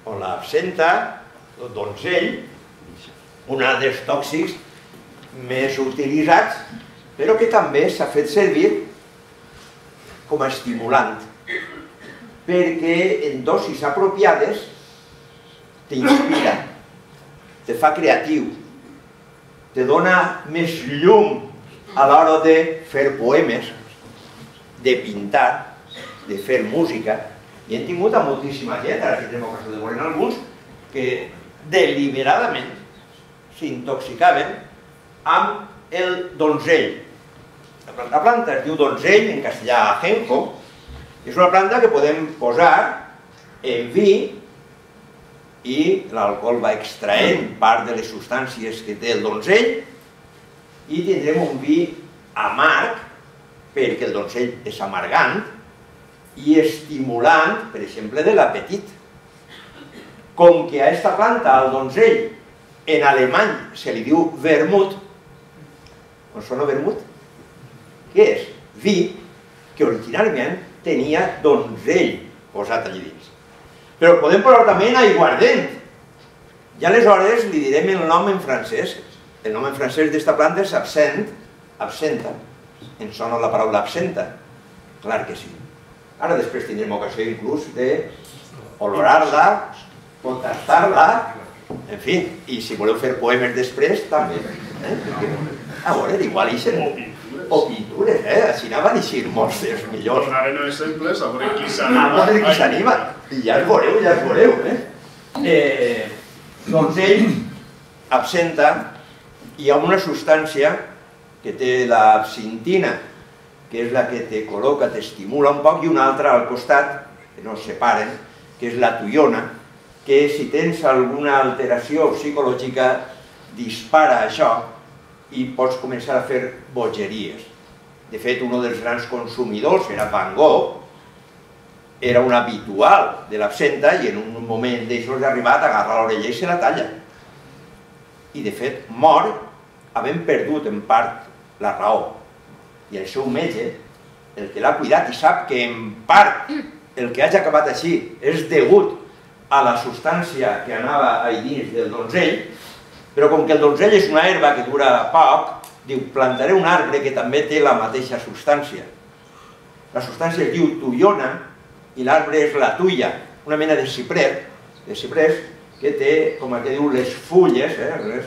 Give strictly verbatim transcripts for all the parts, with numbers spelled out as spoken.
on l'absenta, el donzell, un dels tòxics més utilitzats, però que també s'ha fet servir com a estimulant, perquè en dosis apropiades t'inspira, te fa creatiu, te dona més llum a l'hora de fer poemes, de pintar, de fer música. I hem tingut a moltíssima gent, ara tindrem ocasió de veure alguns, que deliberadament s'intoxicaven amb el donzell. La planta es diu donzell, en castellà ajenjo, és una planta que podem posar en vi i l'alcohol va extraent part de les substàncies que té el donzell i tindrem un vi amarg, perquè el donzell és amargant i estimulant, per exemple, de l'apetit. Com que a aquesta planta, al donzell, en alemany se li diu vermut, on sona vermut? Què és? Vi que originalment tenia donzell posat allà dins. Però podem posar també en aiguardent. I aleshores li direm el nom en francès. El nom en francès d'esta planta és absent, absenta. Ens sona la paraula absenta? Clar que sí. Ara després tindrem ocasió inclús d'olorar-la, contrastar-la, en fi, i si voleu fer poemes després, també. A veure, igual ixen... O pintures, eh? Així anaven a eixir molts dels millors. Donarem exemples, a veure qui s'anima. A veure qui s'anima. I ja es veureu, ja es veureu, eh? Doncs ell, absenta, hi ha una substància que té l'absintina, que és la que te col·loca, t'estimula un poc, i una altra al costat, que no es separen, que és la tuiona, que si tens alguna alteració psicològica dispara això i pots començar a fer bogeries. De fet, un dels grans consumidors era Van Gogh, era un habitual de l'absenta i en un moment d'això ha arribat a agarrar l'orella i se la talla. I de fet mor havent perdut en part la raó. I el seu metge, el que l'ha cuidat i sap que en part el que hagi acabat així és degut a la substància que anava a dins del donzell, però com que el donzell és una herba que dura poc, diu, plantaré un arbre que també té la mateixa substància. La substància es diu tuiona i l'arbre és la tuia, una mena de ciprès, de ciprès que té, com que diu, les fulles,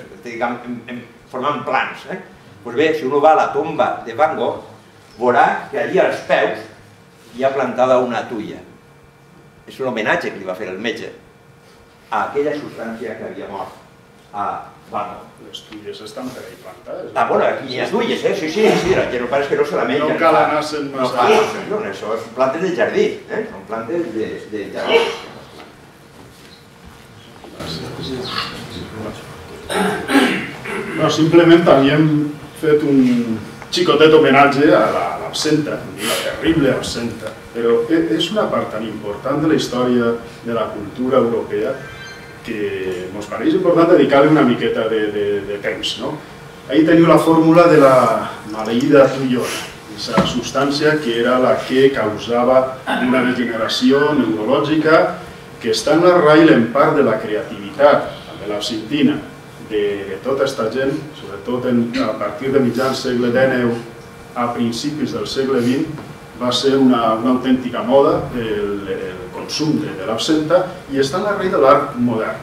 formant plans. Doncs bé, si un va a la tomba de Van Gogh, veurà que allí als peus hi ha plantada una tuia. És un homenatge que li va fer el metge a aquella substància que havia mort a Van Gogh. Les tuyes estan per ahí plantades. Ah, bueno, aquí hi ha tuyes, eh? Sí, sí, sí, el que no passa és que no se la menja. No cal anar-se'n massa. No, això és plantes de jardí, eh? Són plantes de jardí. No, simplement havíem fet un xicotet homenatge a l'absenta, la terrible absenta, però és una part tan important de la història de la cultura europea que ens pareix important dedicar-li una miqueta de temps. Ahí teniu la fórmula de la maleïda tuiona, aquesta substància que era la que causava una degeneració neurològica que està en l'arrel en part de la creativitat, també l'absintina, de tota aquesta gent, sobretot a partir de mitjans segle dènou a principis del segle vint, va ser una autèntica moda el consum de l'absenta i està en l'arrel de l'art modern.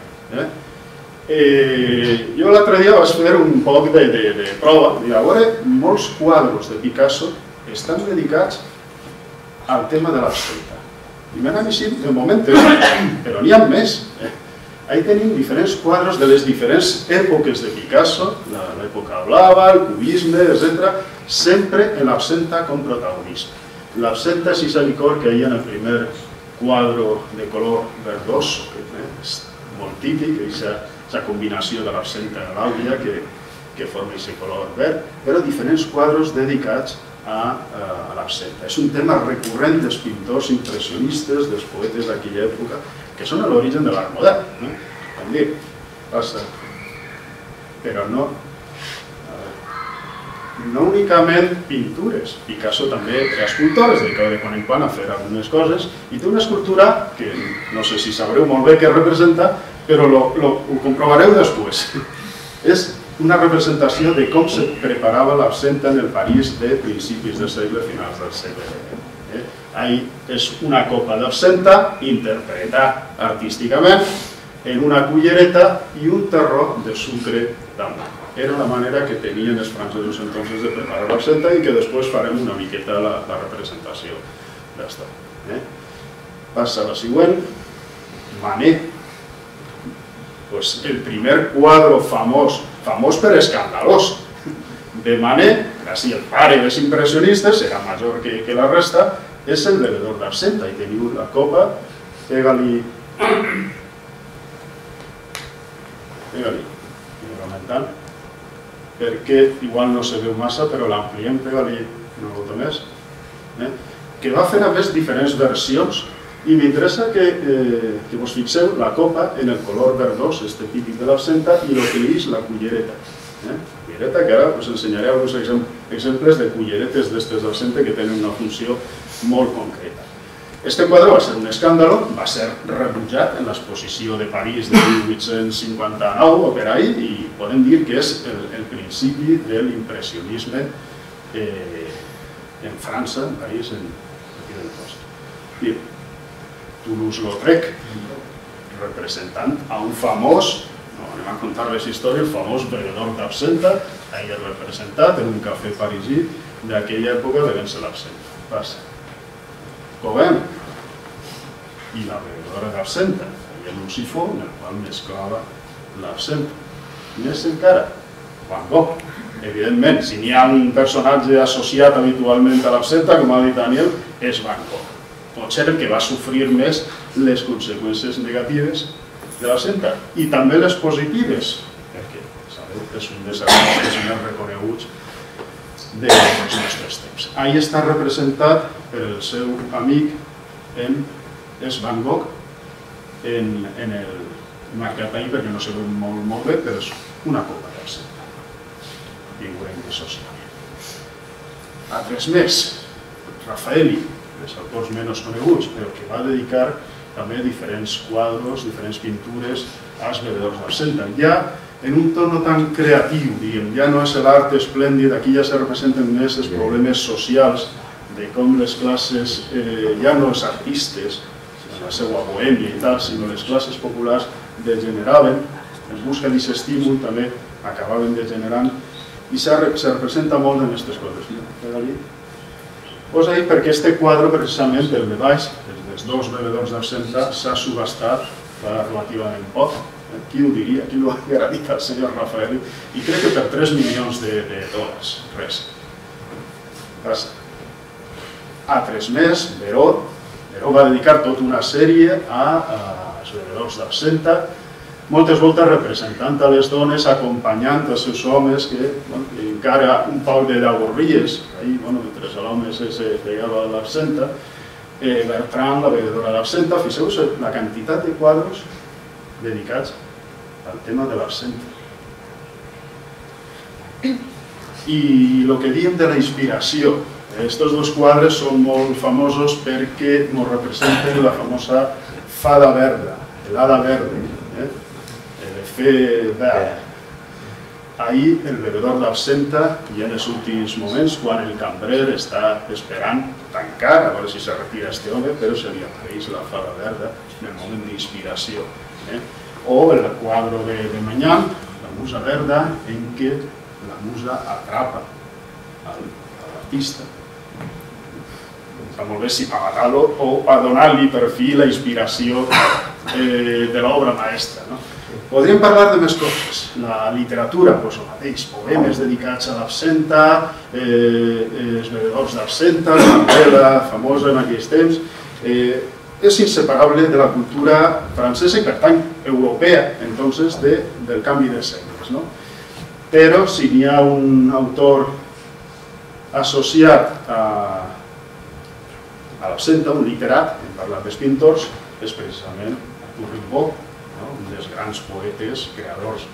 Jo l'altre dia vaig fer un poc de prova, a veure, molts quadres de Picasso estan dedicats al tema de l'absenta. I m'han anat de moment, però n'hi ha més. Ahí tenim diferents quadres de les diferents èpoques de Picasso, l'època blava, el cubisme, etcètera, sempre en l'absenta com protagonista. L'absenta és aquest licor que hi ha en el primer quadre de color verdoso, que és molt típic, aquesta combinació de l'absenta i l'àulia que forma aquest color verd, però diferents quadres dedicats a l'absenta. És un tema recurrent dels pintors impressionistes, dels poetes d'aquella època, que són a l'origen de l'art modern. Com dir, passa. Però no... no únicament pintures, Picasso també era escultor, es dedicava de quan en quan a fer algunes coses, i té una escultura que no sé si sabreu molt bé què representa, però lo, lo, ho comprovareu després. És una representació de com se preparava l'absenta en el París de principis del segle, finals del segle vint. Eh? Ahí és una copa d'absenta interpretada artísticament en una cullereta i un terró de sucre d'amor. Era la manera que tenien els francesos entonces de preparar l'absenta i que després farem una miqueta la, la representació d'esta. Eh? Passa a la següent. Manet. Pues el primer quadre famós, famós per escandalós, de Manet, quasi el pare dels impressionistes, era major que, que la resta, és el bevedor d'absenta. I teniu la copa, pega-li... Pega-li, aumentant, perquè igual no se veu massa, però l'ampliem, pega-li una volta més, eh? que va fer a més diferents versions, i m'interessa que, eh, que vos fixeu la copa en el color verdós, este típic de l'absenta, i l'utilitz la cullereta. Eh? Cullereta que ara us ensenyaré alguns exemples de culleretes d'estes d'absenta que tenen una funció molt concreta. Este quadre va ser un escàndalo, va ser rebutjat en l'exposició de París de mil vuit-cents cinquanta-nou o per ahí, i podem dir que és el, el principi de l'impressionisme eh, en França, en París, en aquí del cost. Toulouse-Lautrec, representant a un famós, no anem a contar les històries, famós bevedor d'absenta, ahí és representat en un cafè parisí d'aquella època de vèncer l'absenta. Passa. Gauguin i la bevedora d'absenta, hi havia un sifó en el qual mesclava l'absenta. Més encara, Van Gogh. Evidentment, si n'hi ha un personatge associat habitualment a l'absenta, com ha dit Daniel, és Van Gogh. Potser el que va sofrir més les conseqüències negatives de l'absenta i també les positives, perquè sabeu que és un dels artistes més reconeguts dels nostres temps. Ahí està representat per el seu amic, és Van Gogh, en el marcat ahí perquè no se veu molt, molt bé, però és una copa d'absenta. I ho veurem que socialment. Altres més, Raffaelli, els autors menys coneguts, però que va dedicar també diferents quadros, diferents pintures als bevedors d'absenta. Ja en un tono tan creatiu, diguem, ja no és l'art esplèndid, aquí ja se representen més els problemes socials de com les classes, eh, ja no els artistes, la seva bohèmia i tal, sinó les classes populars degeneraven, en busca d'aquest estímul també acabaven degenerant, i se representa molt en aquestes coses. Pues ahí perquè este quadre, precisament, el de baix, el dels dos bevedors d'absenta, s'ha subhastat relativament poc. Qui ho diria? Qui ho hauria dit al senyor Raffaelli? I crec que per tres milions de dòlars, res. Passa. Altres més, Veró. Veró va dedicar tota una sèrie als bevedors d'absenta, moltes voltes representant a les dones, acompanyant els seus homes, que encara un poc de llagorries, mentre l'home se llegava l'absenta. Bertrand, la bevedora d'absenta, fixeu-vos la quantitat de quadros dedicats al tema de l'absenta. I el que diem de la inspiració, aquests dos quadres són molt famosos perquè ens representen la famosa fada verda, l'hada verda, l'efecte verd. Ahir el bevedor d'absenta, i en els últims moments, quan el cambrer està esperant tancar, a veure si se retira este home, però se li apareix la fada verda en el moment d'inspiració. O el quadre de Magnan, la musa verda, en què la musa atrapa l'artista. Està molt bé si a matar-lo o a donar-li per fi la inspiració de l'obra maestra. Podríem parlar de més coses. La literatura, doncs el mateix, poemes dedicats a l'absenta, els bevedors d'absenta, la novel·la famosa en aquells temps, és inseparable de la cultura francesa i, per tant, europea, entonces, del canvi de segles. Però si n'hi ha un autor associat a l'absenta, un literat, hem parlat dels pintors, és precisament Arthur Rimbaud, un dels grans poetes, creadors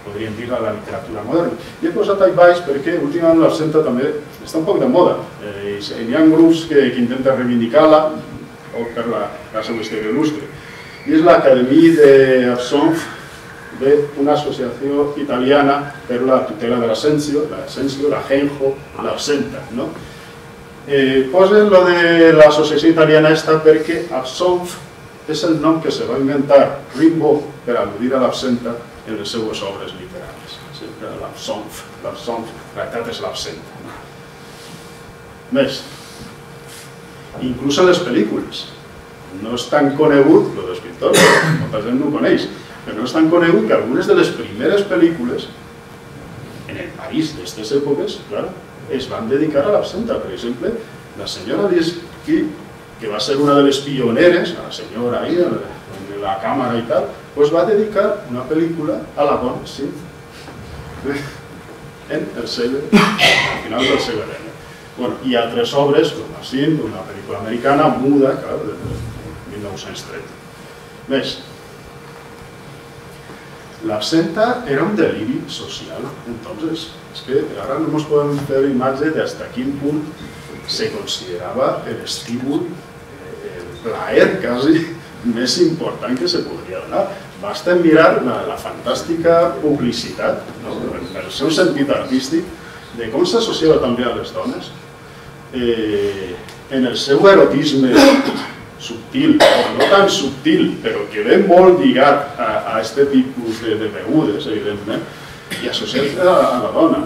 podríem dir, a la literatura moderna. I he posat ahí baix perquè últimament l'absenta també està un poc de moda. Hi ha grups que intenten reivindicar-la per la seva història il·lustre. I és l'Acadèmia d'Absonf, d'una associació italiana per la tutela de l'Ascensio, l'Ascensio, la Genjo, l'Absenta. Posen lo de l'associació italiana esta perquè Absonf és el nom que se va inventar Rimbaud per al·ludir a l'absenta en les seues obres literàries. Sempre l'Absonf, l'Absonf, la veritat és l'absenta. Més, inclús a les pel·lícules. No és tan conegut, el dels pintors, molta gent no ho coneix, però no és tan conegut que algunes de les primeres pel·lícules en el París d'estes èpoques, clar, es van dedicar a l'absenta. Per exemple, la senyora Liesky, que va ser una de les pioneres, la senyora ahí, en la càmera i tal, doncs va dedicar una pel·lícula a la Bonne Sint en el segle, al final del segle dinou. I altres obres, com la Sint, una pel·lícula americana, muda, clar, de mil nou-cents trenta. Més, l'absenta era un deliri social, entonces, és que ara no ens podem fer imatge de hasta quin punt se considerava l'estímul, el plaer quasi més important que se podria donar. Basta mirar la fantàstica publicitat, pel seu sentit artístic, de com s'associava també a les dones, en el seu erotisme subtil, no tan subtil, però que ve molt lligat a aquest tipus de begudes, evidentment, i associat a la dona.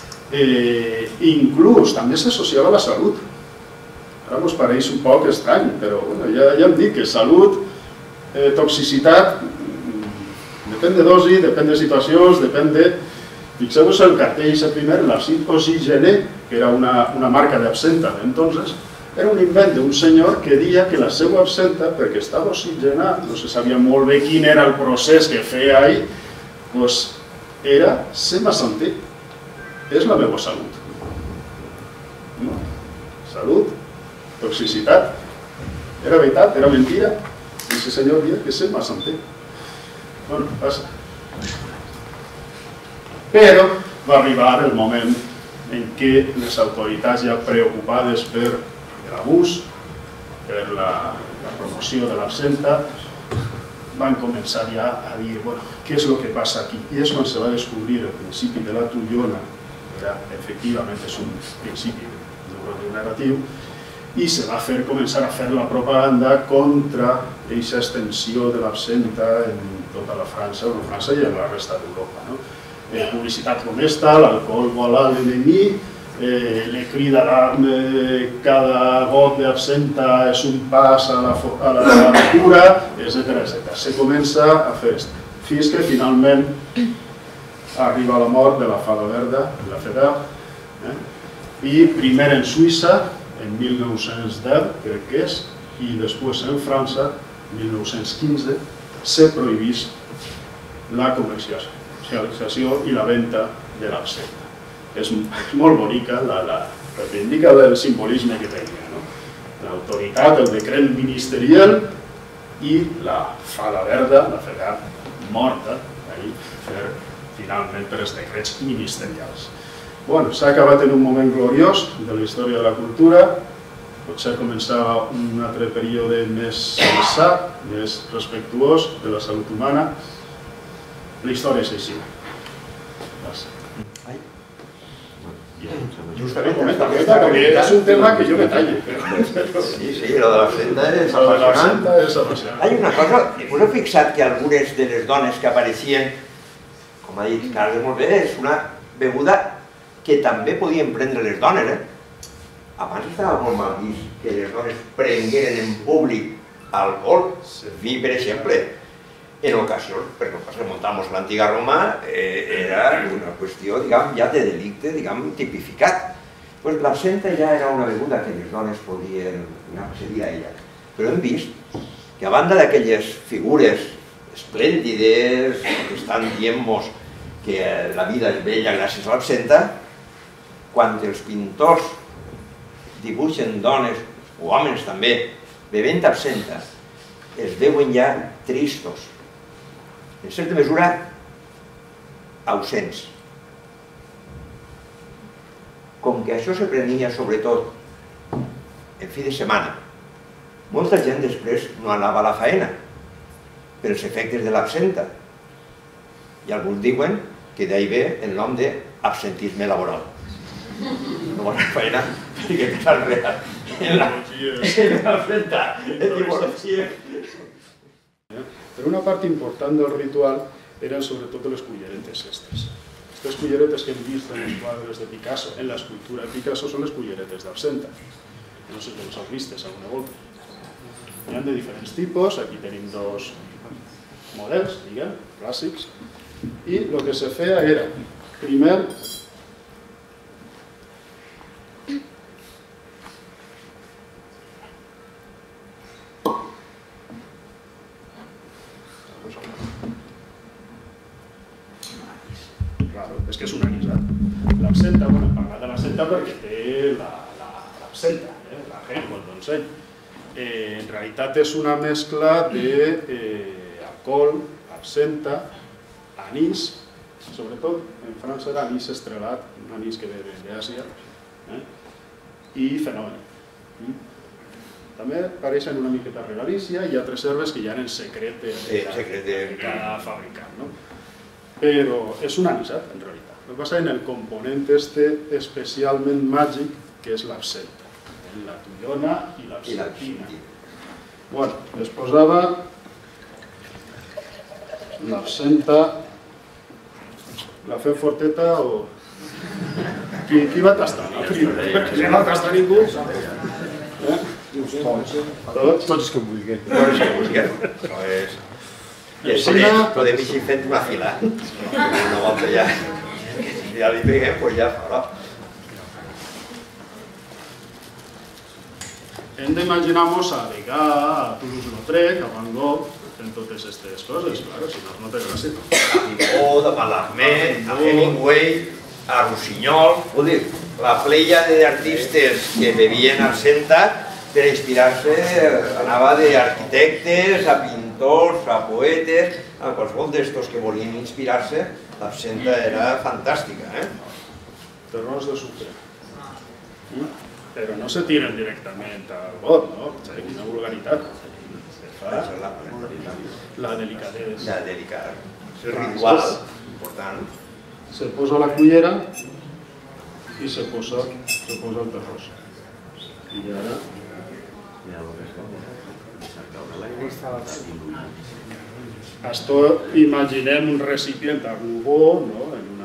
Inclús també s'associava a la salut. Ara ens pareix un poc estrany, però ja hem dit que salut, toxicitat, depèn de dosi, depèn de situacions, depèn de... Fixeu-vos el cartell primer, l'Absint Oxygène, que era una marca d'absenta d'entonces, era un invent d'un senyor que deia que la seva absenta, perquè estava oxigenat, no se sabia molt bé quin era el procés que feia ahí, doncs era ser ma santé, és la meva salut. Salut, toxicitat, era veritat, era mentira, i aquest senyor deia que ser ma santé. Bueno, passa. Però va arribar el moment en què les autoritats ja preocupades per l'abús, per la promoció de l'absenta, van començar ja a dir, bueno, què és el que passa aquí? I és quan se va descobrir el principi de la Tullona, que efectivament és un principi neuronarratiu, i se va fer començar a fer la propaganda contra aquesta extensió de l'absenta en tota la França, en França i en la resta d'Europa. Publicitat com esta, l'alcohol voilà l'ennemi, le cri d'alarme, cada got d'absenta és un pas a la cura, etcètera. Se comença a fer esto. Fins que finalment arriba la mort de la Fala Verda, de la Feder, i primer en Suïssa, en mil nou-cents deu, crec que és, i després en França, mil nou-cents quinze, se prohibís la comercialització i la venda de l'absenta. És molt bonica, reivindica el simbolisme que tenia. L'autoritat, el decret ministerial i la Fala Verda, la Feder, morta, finalment per els decrets ministerials. S'ha acabat en un moment gloriós de la història de la cultura, potser començava un altre període més sa, més respectuós de la salut humana. La història és així. Justament, és un tema que jo me tallo. Sí, sí, lo de l'absenta és apassionant. Hi ha una cosa, us heu fixat que algunes de les dones que apareixien, com ha dit Carles molt bé, és una beguda que també podien prendre les dones. Abans estava molt mal vist que les dones prengueren en públic alcohol, vi, per exemple. En ocasions, perquè ens remontamos a l'antiga Roma, era una qüestió, diguem, ja de delicte, diguem, tipificat. L'absenta ja era una beguda que les dones podien accedir a ella. Però hem vist que a banda d'aquelles figures esplèndides que estan dient-nos que la vida és bella gràcies a l'absenta, quan els pintors dibuixen dones, o homes també, bevent absenta, es veuen ja tristos. En certa mesura, ausents. Com que això se prenia sobretot en fi de setmana, molta gent després no anava a la faena pels efectes de l'absenta. I alguns diuen que d'ahí ve el nom d'absentisme laboral. No vas a la faena i que te s'arrela en l'absenta. Però una part important del ritual eren sobretot les culleretes aquestes. Aquestes culleretes que hem vist en els quadres de Picasso, en l'escultura de Picasso, són les culleretes d'absenta. No sé si les heu vistes alguna volta. Hi ha de diferents tipus, aquí tenim dos models, diguem, clàssics, i el que se feia era, primer, claro, és que és un anisat. L'absenta, bueno, hem parlat de l'absenta perquè té l'absenta, la gent, el donsell. En realitat és una mescla d'alcohol, absenta, anís, sobretot en França era anís estrelat, un anís que ve d'Àsia, i fenoll. També apareixen una miqueta a Galícia i altres herbes que hi ha en secret de cada fabricant. Però és un anisat, en realitat. El que passa en el component este especialment màgic, que és l'absenta. La tullona i l'absentina. Bueno, es posava l'absenta, la fem forteta o... Qui va tastar? Perquè si no tasta ningú... Tots els que vulguem. Tots els que vulguem. Podem ir fent una fila. Una volta ja. Si ja li peguem, doncs ja farà. Hem d'imaginar-nos a Degas, a Toulouse-Lautrec, a Van Gogh, fent totes aquestes coses, clar, si no, no té gràcia. A Miró, de Mallarmé, a Hemingway, a Rossinyol, vull dir, la plèiade d'artistes que bevien absenta per inspirar-se anava d'arquitectes, a pintors, a poetes, a qualsevol d'estos que volien inspirar-se, l'absenta era fantàstica. Terrors de sucre. Però no se tiren directament al bot, no? Quina vulgaritat. La delicadesa. La delicada. El ritual important. Se posa la cullera i se posa el terrós. I ara... Esto imaginem un recipient a rubó, no? En una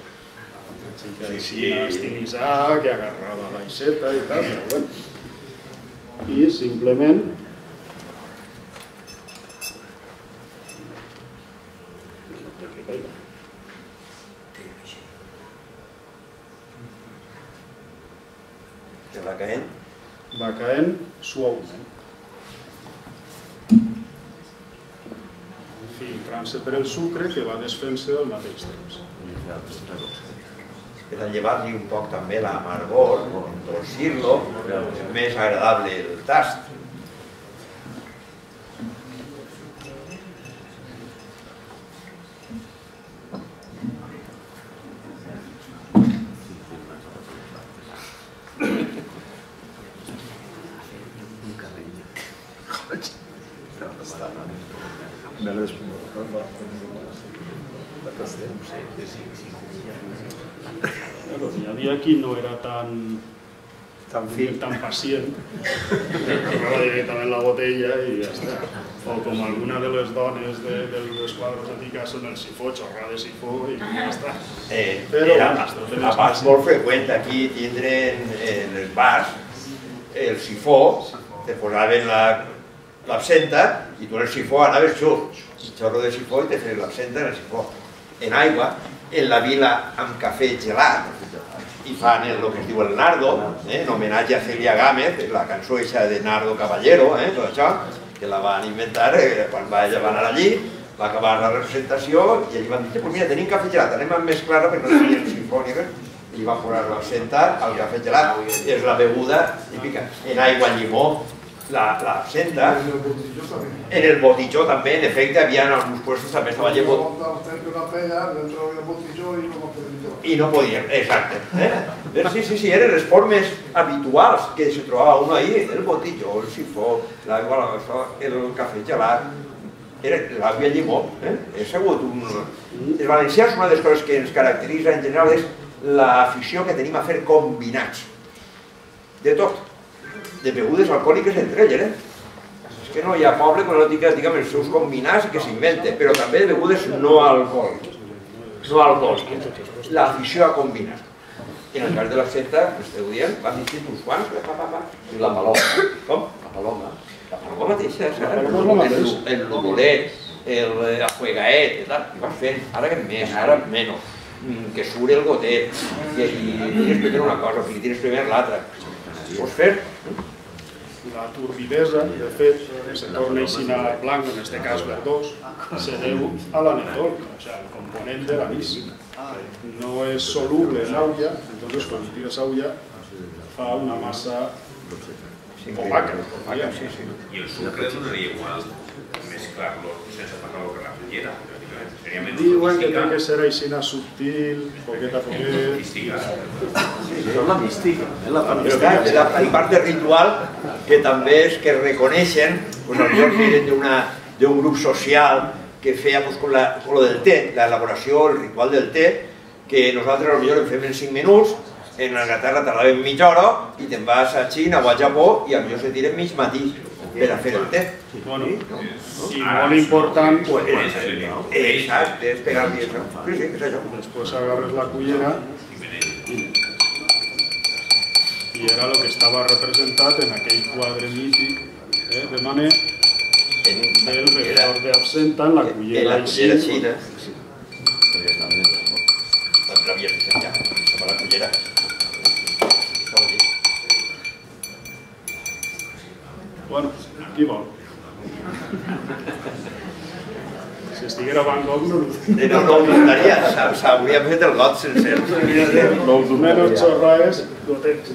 estilitzada que agarrava l'aixeta i tal, però bueno. I simplement que va caent? Va caent suaument. Filtrant-se per el sucre que va desfent-se al mateix temps. Per a llevar-li un poc també l'amargor, endolcir-lo, és més agradable el tast. Hi havia qui no era tan tan pacient, agarrava directament la botella i ja està. O com alguna de les dones dels quadres de Picasso en el sifó, xorrar de sifó i ja està. Era abans molt freqüent aquí tindre en els bars el sifó, te posaven l'absenta i tu en el sifó anaves xurr, xorro de sifó i te fes l'absenta en el sifó. En aigua, en la vila amb cafè gelat, i fan el que es diu el Nardo, en homenatge a Celia Gámez, la cançó eixa de Nardo Caballero, tot això, que la van inventar quan va anar allí, va acabar la representació i allí van dir, pues mira, tenim cafè gelat, anem amb més clara perquè no tenien sinfòniques, i van posar l'absenta al cafè gelat, és la beguda típica, en aigua llimó, l'absenta. En el botijó també, en efecte, havia en alguns puestos també estava llevot. I no podien, exacte. Sí, sí, sí, eren les formes habituals que se trobava uno ahí, el botijó, el sifó, l'aigua, el cafè gelat, l'aigua llimó. És segut un... Els valencians, una de les coses que ens caracteritza en general és l'afició que tenim a fer combinats. De tot. De begudes alcohòliques entre elles, eh? És que no hi ha poble que no tingui, diguem, els seus combinats i que s'invente, però també de begudes no alcohòliques. No alcohòliques. L'afició a combinar. En el cas de l'absenta, esteu dient, van dir uns quants, I la paloma. com? La paloma. La paloma mateixa, el lobolet, el afuegaet, i tal, i vas fent, ara que més, ara menys, que surt el gotet, i tires primer una cosa, i tires primer l'altra. Pots fer? La turbidesa, de fet, que se torna així blanc, en aquest cas verdós, se deu a l'anetol, o sigui, el component de l'anís. No és soluble en aigua, entonces quan tires aigua fa una massa opaca. I el sucre donaria igual mesclar-lo sense passar-lo per la cullera. Diuen que té que ser així subtil, poquet a poquet... És la mística. Però clar, és la part de ritual que també és que reconeixen, doncs potser eren d'un grup social que feia con lo del té, l'elaboració, el ritual del té, que nosaltres potser en fem en cinc minuts, en Anglaterra tardàvem mitja hora i te'n vas a Xina o a Japó i potser se tiren mig matí per a fer el té. I molt important... Exacte, és pegar-li això. Sí, sí, és això. Després agarres la cullera i era el que estava representat en aquell quadre mític de Manet del bevedor d'absenta en la cullera així. En la cullera xina. L'havia fet ja, estava la cullera. Bueno, qui vol? Si estiguera Van Gogh no... No, no, no estaria, s'hauria fet el got sencer. Menos xorraes, gotets.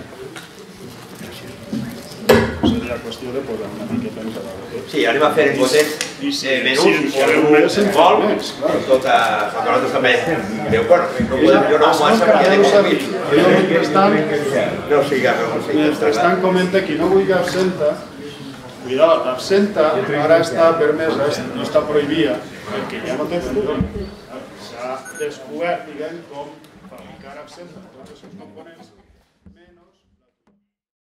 Seria qüestió de posar una miqueta en cada gotet. Sí, anem a fer en gotets menús, i si algú vol, tota... Nosaltres també diu, bueno, jo no m'ho sabia de consumir. No siga, no siga. Mentrestant comenta qui no vulgui absenta, cuidado, l'absenta ara està permesa, no està prohibida, perquè ja no té control. S'ha descobert, diguem, com fabricar absenta, tots els seus components.